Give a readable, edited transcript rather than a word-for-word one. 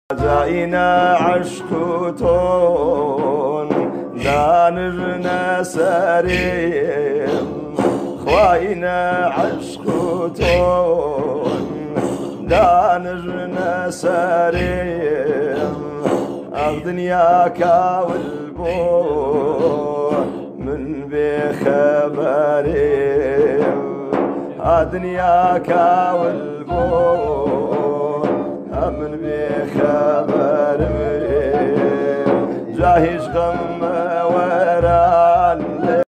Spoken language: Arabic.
جاينا عشقتون دانرنا سريم خواينا عشقتون دانرنا سريم الدنيا كاولبو من بخبريم الدنيا كاولبو من بخبر جاهش غم